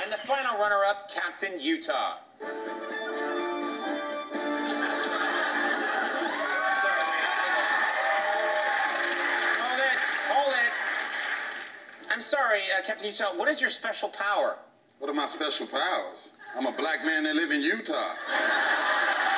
And the final runner-up, Captain Utah. Hold it. I'm sorry, Captain Utah, what is your special power? What are my special powers? I'm a black man that live in Utah.